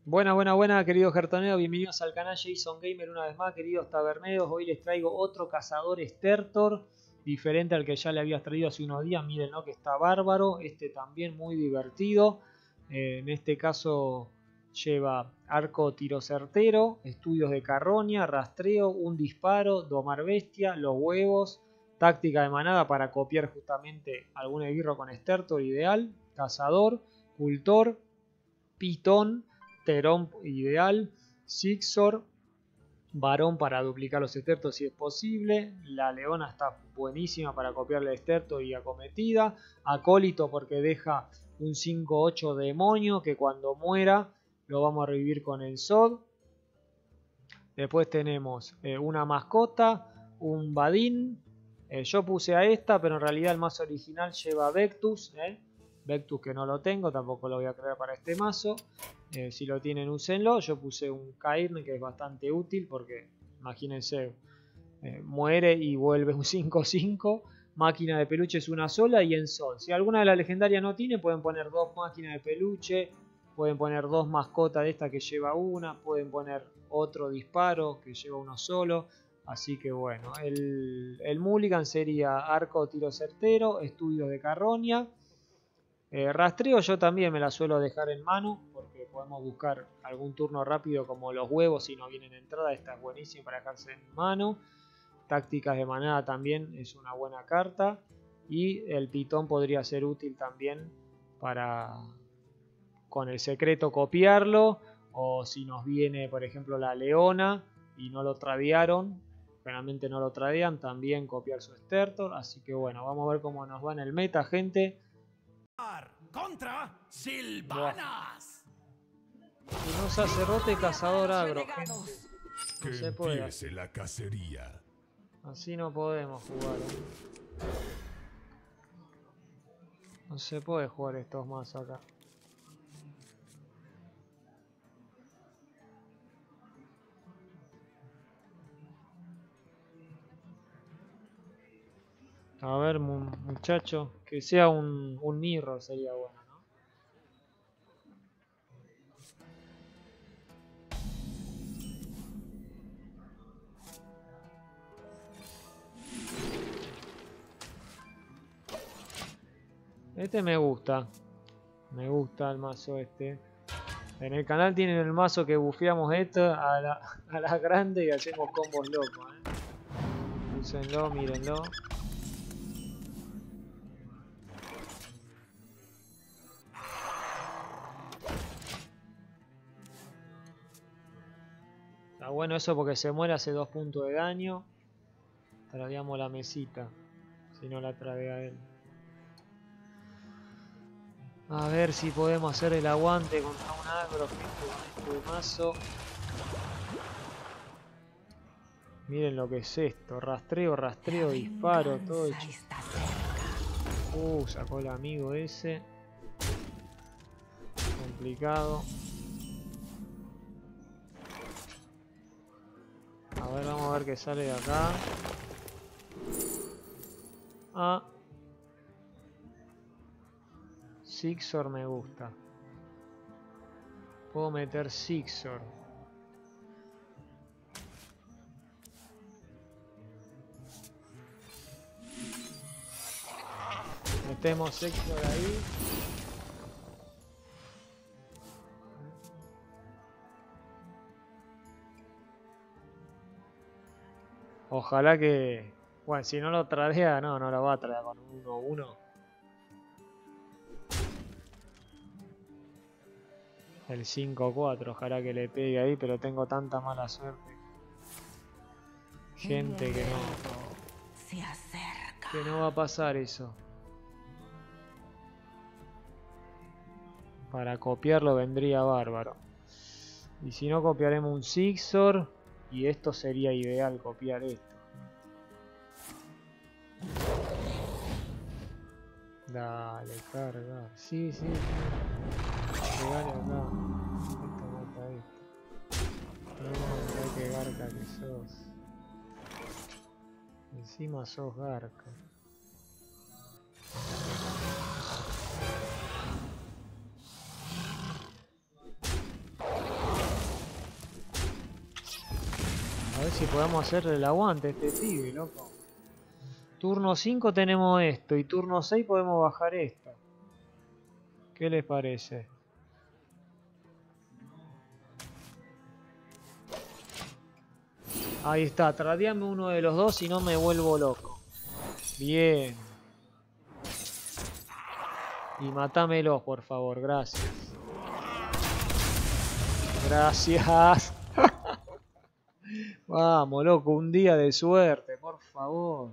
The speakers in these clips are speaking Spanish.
Buena, queridos gertoneros, bienvenidos al canal Jason Gamer una vez más, queridos taberneros. Hoy les traigo otro cazador Stertor, diferente al que ya le había traído hace unos días. Mírenlo que está bárbaro, este también muy divertido. En este caso lleva arco tiro certero, estudios de carroña, rastreo, un disparo, domar bestia, los huevos, táctica de manada para copiar justamente algún esbirro con Stertor ideal, cazador, cultor, pitón, Terón ideal, Sixor, varón para duplicar los estertos si es posible, la leona está buenísima para copiarle a esterto y acometida, acólito porque deja un 5-8 demonio que cuando muera lo vamos a revivir con el Sod. Después tenemos una mascota, un Badín, yo puse a esta pero en realidad el mazo original lleva Vectus, Vectus que no lo tengo, tampoco lo voy a crear para este mazo. Si lo tienen, úsenlo. Yo puse un Cairn que es bastante útil porque, imagínense, muere y vuelve un 5-5. Máquina de peluche es una sola y en sol. Si alguna de las legendarias no tiene, pueden poner dos máquinas de peluche. Pueden poner dos mascotas de esta que lleva una. Pueden poner otro disparo que lleva uno solo. Así que bueno, el mulligan sería arco tiro certero, estudios de carroña. Rastreo yo también me la suelo dejar en mano porque podemos buscar algún turno rápido como los huevos si no vienen de entrada. Esta es buenísima para dejarse en mano. Tácticas de manada también es una buena carta. Y el pitón podría ser útil también para con el secreto copiarlo. O si nos viene por ejemplo la leona y no lo tradearon. Generalmente no lo tradean, también copiar su Stertor. Así que bueno, vamos a ver cómo nos va en el meta, gente. Contra Silvanas. Y no sacerdote cazador agro, gente. No se puede hacer la cacería. Así no podemos jugar. No se puede jugar estos más acá. A ver, muchacho, que sea un mirror sería bueno, ¿no? Este me gusta el mazo este. En el canal tienen el mazo que bufeamos esto a la grande y hacemos combos locos, Úsenlo, mírenlo. Está bueno eso porque se muere, hace 2 puntos de daño. Tradeamos la mesita. Si no la tradea él. A ver si podemos hacer el aguante contra un agro, gente, con este mazo. Miren lo que es esto. Rastreo, disparo, todo hecho. Sacó el amigo ese. Complicado. A ver, vamos a ver qué sale de acá. Sixor me gusta. Puedo meter Sixor. Metemos Sixor ahí. Ojalá que... Bueno, si no lo tradea, no lo va a traer con un 1-1. El 5-4, ojalá que le pegue ahí, pero tengo tanta mala suerte. Gente que no va a pasar eso. Para copiarlo vendría bárbaro. Y si no, copiaremos un Sixor. Y esto sería ideal, copiar esto. Dale, carga. Sí. Pegale acá. Esto mata esto. Qué garca que sos. Encima sos garca. si podemos hacerle el aguante a este pibe, loco. Turno 5 tenemos esto y turno 6 podemos bajar esto. ¿Qué les parece? Ahí está, tradeame uno de los dos y no me vuelvo loco. Bien. Y matámelos, por favor, gracias. Gracias. Vamos, loco, un día de suerte, por favor.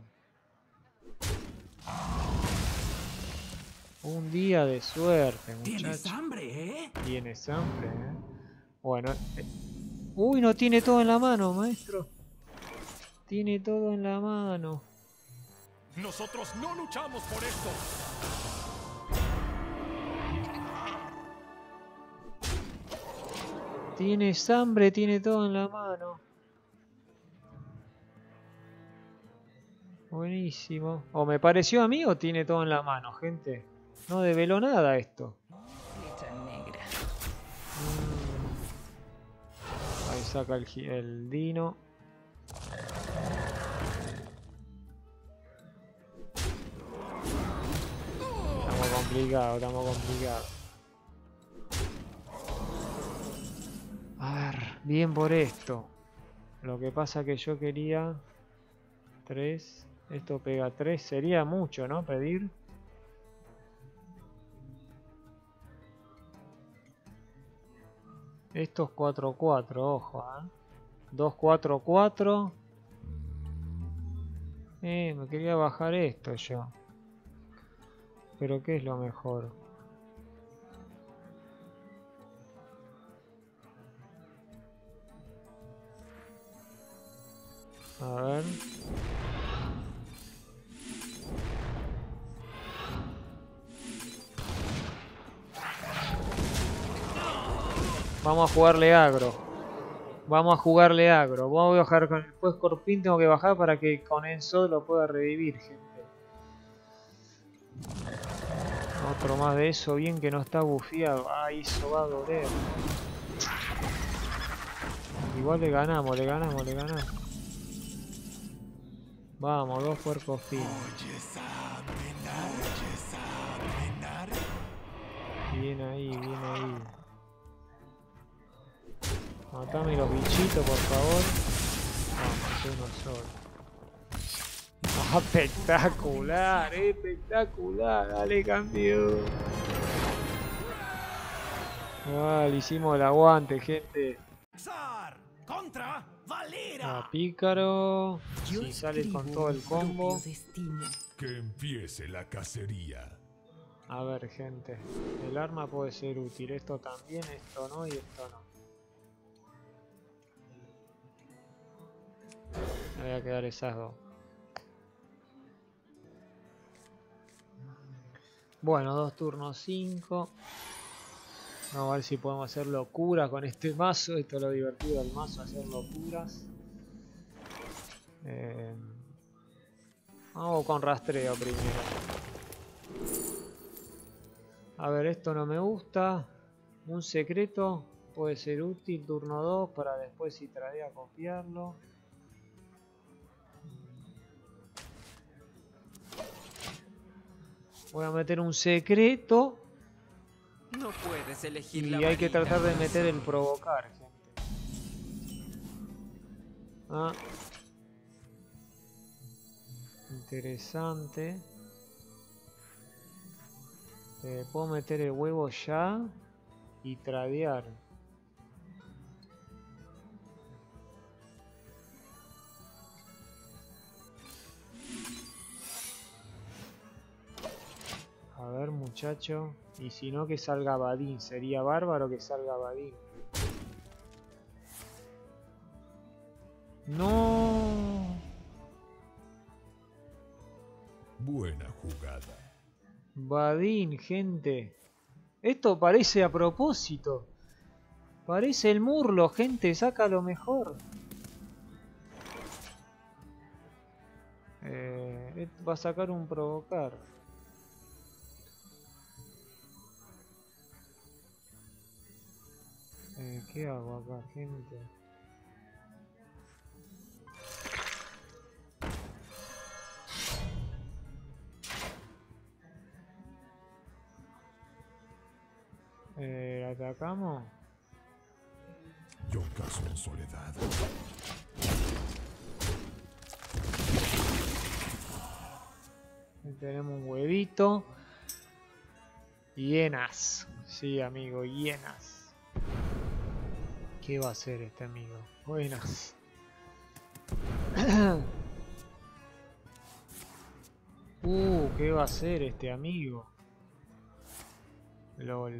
Un día de suerte, muchacho. ¿Tienes hambre, eh? Tienes hambre, ¿eh? Bueno. Uy, no tiene todo en la mano, maestro. Tiene todo en la mano. Nosotros no luchamos por esto. Tienes hambre, tiene todo en la mano. Buenísimo. O me pareció a mí o tiene todo en la mano, gente. No develó nada esto. Flecha negra. Ahí saca el Dino. Estamos complicados. A ver, bien por esto. Lo que pasa que yo quería 3. Esto pega 3. Sería mucho, ¿no? Pedir. Esto es 4-4, ojo, ¿eh? 2-4-4. Me quería bajar esto yo. Pero ¿qué es lo mejor? A ver. Vamos a jugarle agro. Voy a bajar con el juez Corpín. Tengo que bajar para que con Enzo lo pueda revivir, gente. Otro más de eso. Bien que no está bufiado. Ay, eso va a doler. Igual le ganamos. Vamos, 2 puercos finos. Bien ahí. Matame los bichitos, por favor. Vamos, uno solo. ¡Ah, espectacular! Dale, campeón. Le hicimos el aguante, gente. Zar contra Valera. Pícaro. Yo Si sale con escribo todo el mi combo. propio destino. Que empiece la cacería. A ver, gente. El arma puede ser útil. Esto también, esto no y esto no. Me voy a quedar esas dos. Bueno, 2 turnos 5. Vamos a ver si podemos hacer locuras con este mazo. Esto es lo divertido del mazo, hacer locuras. Vamos con rastreo primero. A ver, esto no me gusta. Un secreto puede ser útil, turno 2, para después si tradea copiarlo. Voy a meter un secreto. No puedes elegir Y la hay que varita, tratar de corazón. meter el provocar, gente. Interesante. Puedo meter el huevo ya y tradear. A ver, muchacho. Y si no, que salga Badín. Sería bárbaro que salga Badín. ¡No! Buena jugada. Badín, gente. Esto parece a propósito. Parece el Murlo, gente. Saca lo mejor. Va a sacar un provocar. ¿Qué hago acá, gente? atacamos. Yo cazo en soledad. Ahí tenemos un huevito. Hienas. Sí, amigo, hienas. ¿Qué va a hacer este amigo? Buenas. ¿Qué va a hacer este amigo? LOL.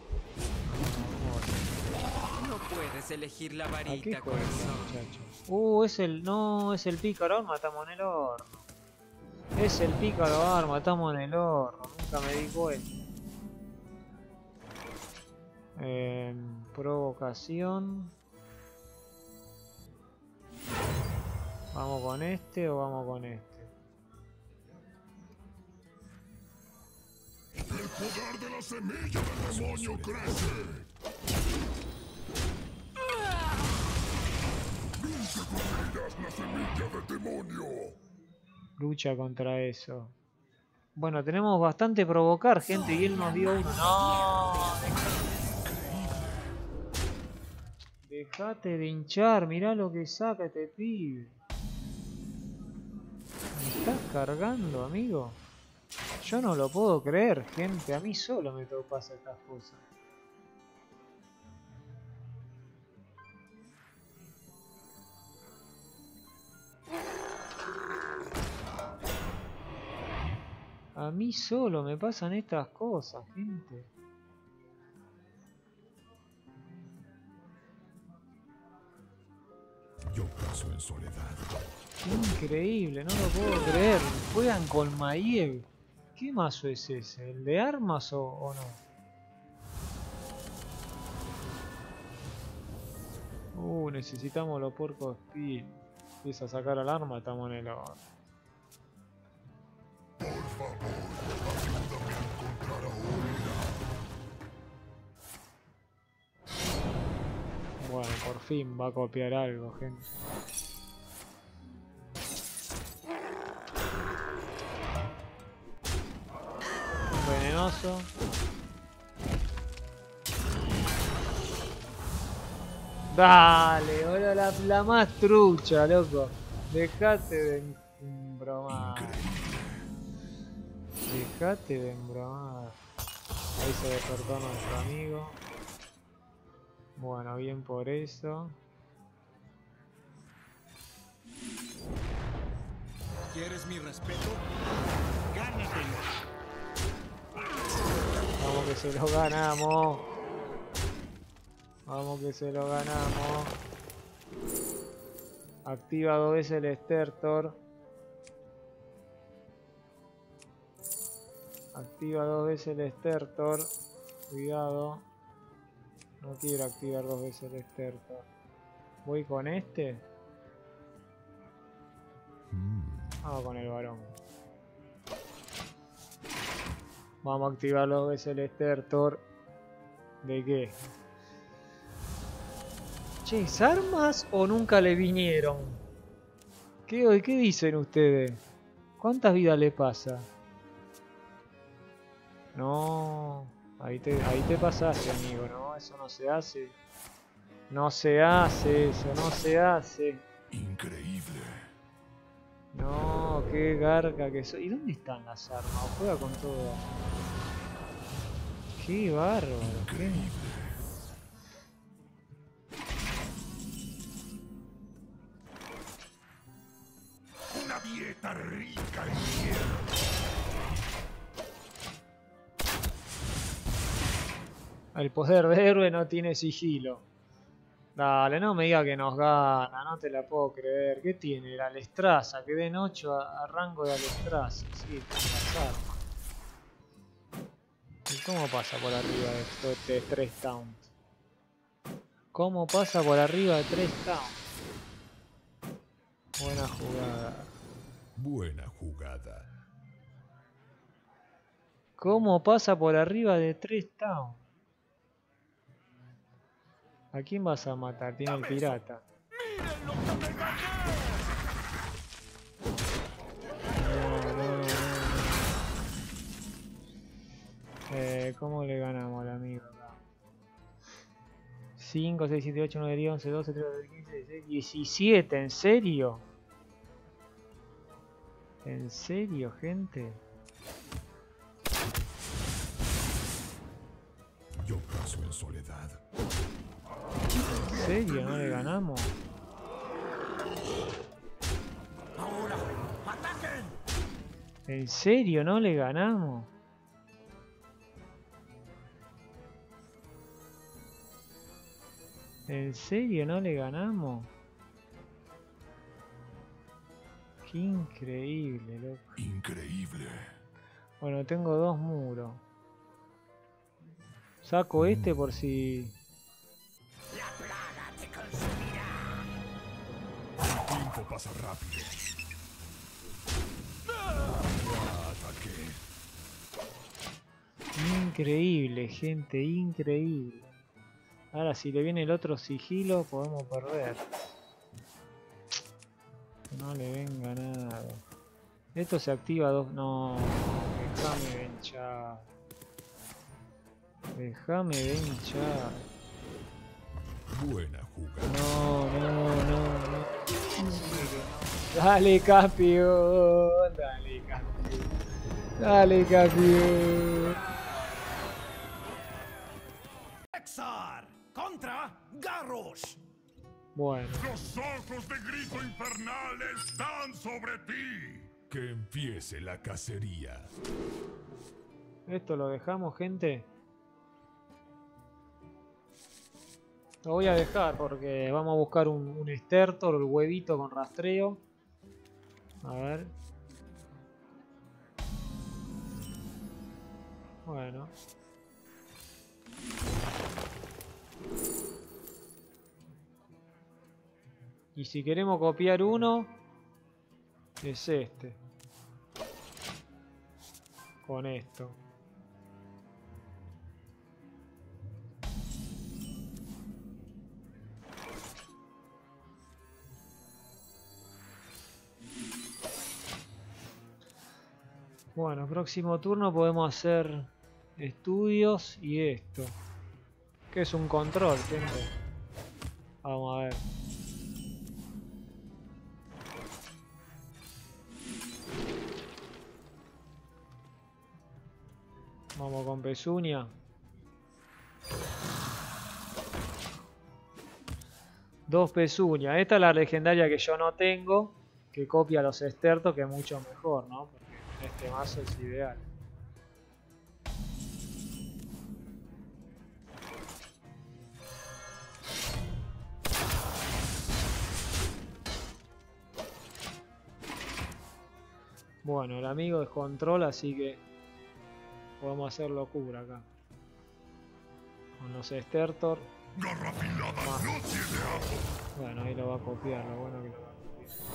No puedes elegir la ¿A qué varita, juega este corazón. muchacho? Es el... No, es el pícaro arma, estamos en el horno. Es el pícaro arma, estamos en el horno. Nunca me di cuenta. Provocación. ¿Vamos con este o vamos con este? El poder de la semilla del demonio crece. Nunca conseguirás la semilla del demonio. Lucha contra eso. Bueno, tenemos bastante provocar, gente, y él nos dio uno. ¡No! Dejate de hinchar, mirá lo que saca este pibe. ¿Me estás cargando, amigo? Yo no lo puedo creer, gente. A mí solo me pasa estas cosas. A mí solo me pasan estas cosas, gente. Yo cazo en soledad. Increíble, no lo puedo creer. Juegan con Maiev. ¿Qué mazo es ese? ¿El de armas o no? Necesitamos los puercos speed. Empieza a sacar al arma, estamos en el horno. Por favor, ayúdame a encontrar a Oria. Bueno, por fin va a copiar algo, gente. Un venenoso. Dale, ahora la más trucha, loco. Dejate de embromar. Dejate de embromar. Ahí se despertó nuestro amigo. Bueno, bien por eso. ¿Quieres mi respeto? ¡Gánatelo! Vamos que se lo ganamos. Vamos que se lo ganamos. Activa 2 veces el Stertor. Activa 2 veces el Stertor. Cuidado. No quiero activar 2 veces el Stertor. Voy con este. Vamos con el varón. Vamos a activar 2 veces el Stertor. ¿De qué? Che, ¿es armas o nunca le vinieron? ¿Qué dicen ustedes? ¿Cuántas vidas le pasa? No, ahí te pasaste, amigo, ¿no? Eso no se hace. No se hace eso, no se hace. Increíble. No, qué garca que soy. ¿Y dónde están las armas? Juega con todo. Qué bárbaro, qué... Una dieta rica en hierro. El poder de héroe no tiene sigilo. Dale, no me diga que nos gana, no te la puedo creer. ¿Qué tiene? La Alestraza, que den 8 a rango de Alestraza. Sí, tiene las armas. ¿Y cómo pasa por arriba de 3 towns? ¿Cómo pasa por arriba de 3 towns? Buena jugada. Buena jugada. ¿Cómo pasa por arriba de 3 towns? ¿A quién vas a matar? Tiene el pirata. ¡Miren lo que me gané! ¿Cómo le ganamos al amigo acá? 5, 6, 7, 8, 9, 10, 11, 12, 13, 14, 15, 16, 17. ¿En serio? ¿En serio, gente? Yo cazo en soledad. ¿En serio no le ganamos? ¡Ahora! ¡Ataquen! ¿En serio no le ganamos? ¿En serio no le ganamos? Qué increíble, loco. Increíble. Bueno, tengo 2 muros. Saco este por si... ¡La plaga te consumirá! El tiempo pasa rápido. Ya ataqué. Increíble, gente, increíble. Ahora si le viene el otro sigilo podemos perder. No le venga nada. Esto se activa 2... No, déjame venchar. Déjame venchar. Buena jugada. No. Dale, campeón. Dale, campeón. Dale, campeón. Exar contra Garrosh. Bueno, Los ojos de grito infernal están sobre ti. Que empiece la cacería. esto lo dejamos, gente. Lo voy a dejar porque vamos a buscar un Stertor, el huevito con rastreo. A ver. Bueno. Y si queremos copiar uno, es este. Con esto. Bueno, próximo turno podemos hacer estudios y esto. Que es un control, gente. Vamos a ver. Vamos con pezuña. 2 pezuñas. Esta es la legendaria que yo no tengo. Que copia los estertos, que es mucho mejor, ¿no? Porque en este mazo es ideal. Bueno, el amigo es control, así que podemos hacer locura acá. Con los Stertor. Garra afilada no tiene amo. Bueno, ahí lo va a copiar, lo bueno que lo va a copiar.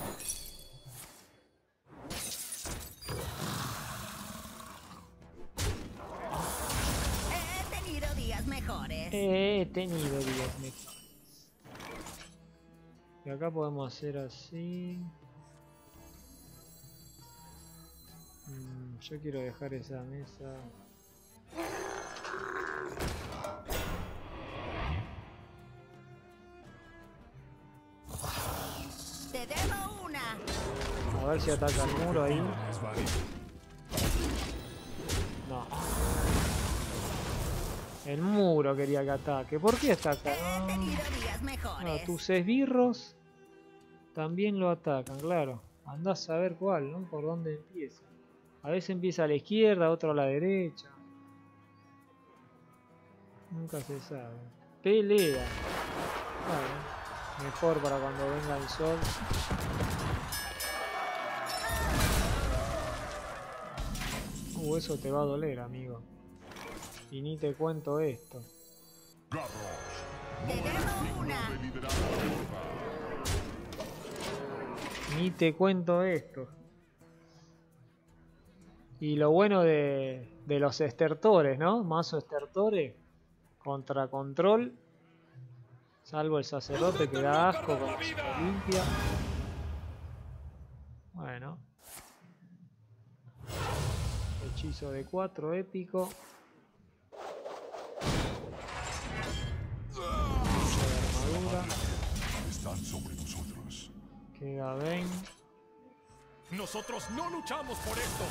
He tenido días mejores. He tenido días mejores. Y acá podemos hacer así. Yo quiero dejar esa mesa. Te debo una. A ver si ataca el muro ahí. Es válido. No. El muro quería que ataque. ¿Por qué ataca? He tenido días No, mejores. tus esbirros también lo atacan, claro. Andás a ver cuál, ¿no? Por dónde empieza. A veces empieza a la izquierda, otro a la derecha. Nunca se sabe. Pelea. Bueno, mejor para cuando venga el sol. Eso te va a doler, amigo. Y ni te cuento esto. Garros. Te debo una. De liderar la guerra. Ni te cuento esto. Y lo bueno de los estertores, ¿no? Mazo estertores contra control. Salvo el sacerdote que da asco con limpia. Bueno. Hechizo de 4 épico. Queda 20. Nosotros no luchamos por esto.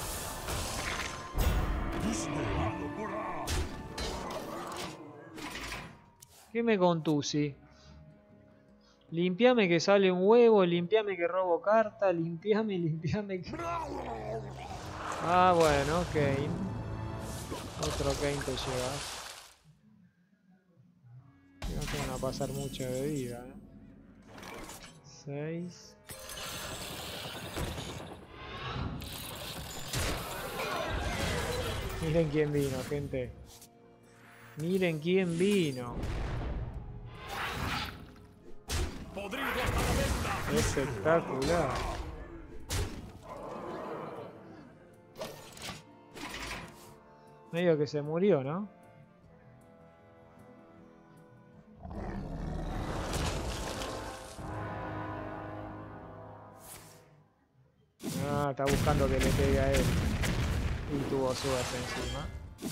¿Qué me contusi? Limpiame que sale un huevo, limpiame que robo carta, limpiame que... Ah, bueno, Kane. Otro Kane te llevas. No te van a pasar mucho de vida, ¿eh? 6. Miren quién vino, gente. Miren quién vino. Podrido hasta la venta. Espectacular. Medio que se murió, ¿no? Ah, está buscando que le pegue a él. Y tuvo suerte encima.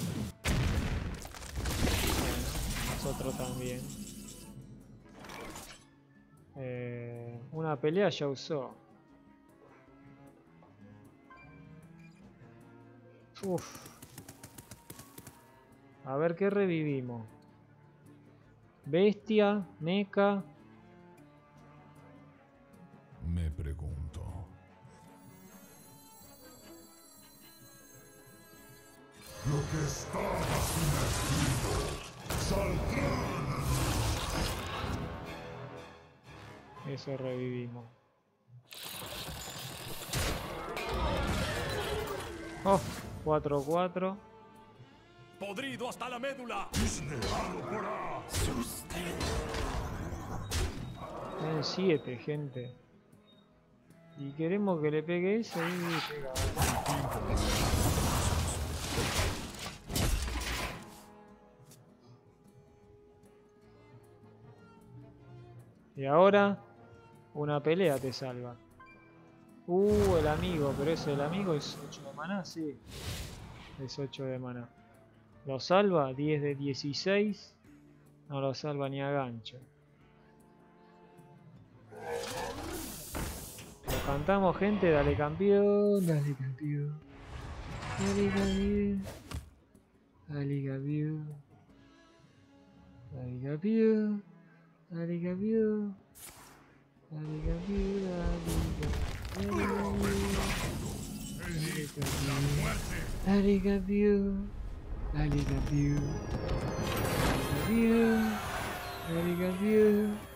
Bueno, nosotros también. Una pelea ya usó. Uf. A ver qué revivimos. Bestia, mecha. Me pregunto. Lo que estaba sumergido saldrá. Eso revivimos. Oh, 4-4. Podrido hasta la médula. En 7, gente. Y queremos que le pegue ese y pega. Y ahora una pelea te salva. El amigo, pero ese el amigo es 8 de maná, sí. Es 8 de maná. Lo salva, 10 de 16. No lo salva ni a gancho. Lo cantamos, gente, dale campeón, dale campeón. Dale campeón. Dale campeón. Dale campeón. Dale campeón. Dale campeón. Dale campeón. Dale campeón. Dale campeón. Dale campeón.